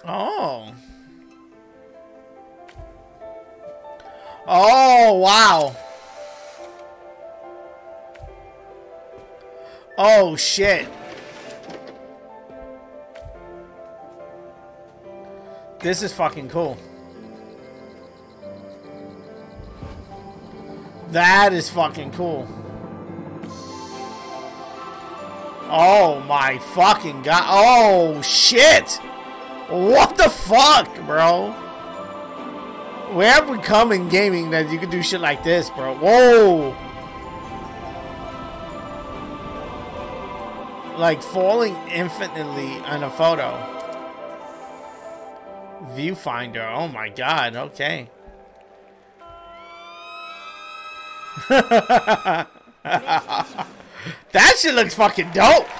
Oh. Oh, wow. Oh, shit. This is fucking cool. That is fucking cool. Oh my fucking god. Oh shit. What the fuck, bro? Where have we come in gaming that you can do shit like this, bro? Whoa. Like falling infinitely on a photo. Viewfinder. Oh my god. Okay. That shit looks fucking dope.